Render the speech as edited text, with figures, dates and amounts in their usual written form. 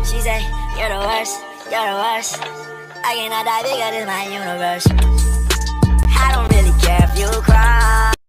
She say, you're the worst, you're the worst. I cannot die bigger than my universe. I don't really care if you cry.